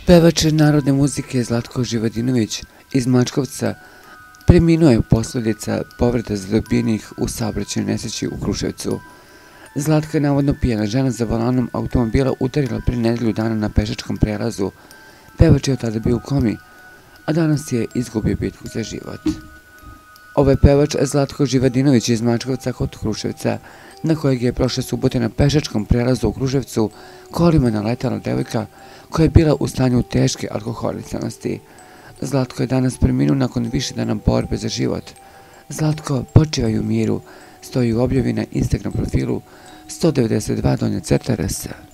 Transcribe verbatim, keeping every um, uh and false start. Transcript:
Pevač narodne muzike Zlatko Živadinović iz Mačkovca preminuo je posledica povreda zadobijenih u saobraćajnoj nesreći u Kruševcu. Zlatka je navodno pijana žena za volanom automobila udarila pre nedelju dana na pešačkom prelazu. Pevač je od tada bio u komi, a danas je izgubio bitku za život. Ovo je pevač Zlatko Živadinović iz Mačkovca kod Kruševca, na kojeg je prošle subote na pešačkom prelazu u Kruševcu kolima naletala devojka koja je bila u stanju teške alkoholisanosti. Zlatko je danas preminuo nakon više dana borbe za život. Zlatko, počivaj u miru, stoji u objavi na Instagram profilu sto devedeset dva donja crta rs.